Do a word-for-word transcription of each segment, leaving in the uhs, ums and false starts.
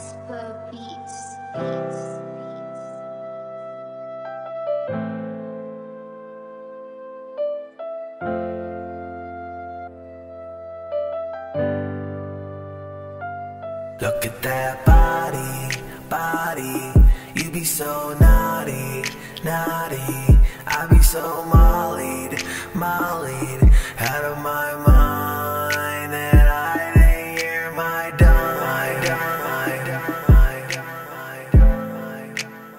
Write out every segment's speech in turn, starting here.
Rasper Beats. Beats. Look at that body, body. You be so naughty, naughty. I be so mollied, mollied. Out of my mind that I didn't hear my dime, my dime, my dime, my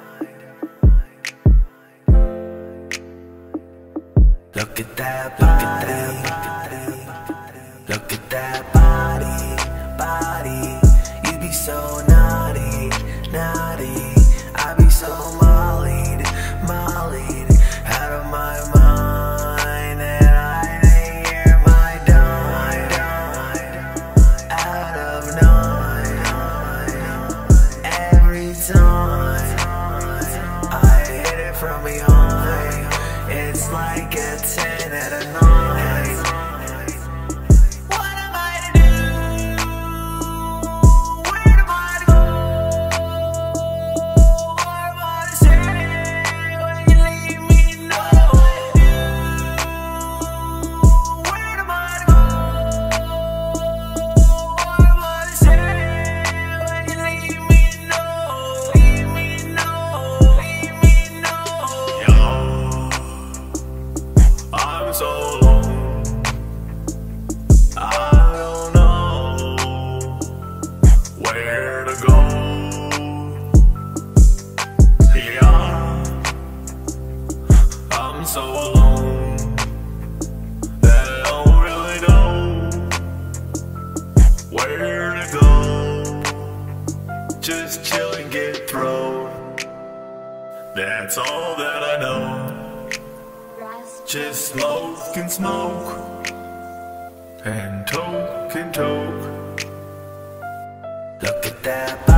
dime. Look at that body, look at that body, body. You be so naughty, naughty. I be so mollied, mollied. Out of my mind that I didn't hear my dime, out of nine. Every time I hit it from behind, it's like a ten out of nine. I'm so alone, I don't know where to go. Yeah, I'm so alone that I don't really know where to go. Just chill and get thrown, that's all that I know. Just smoke and smoke, and toke and toke. Look at that body.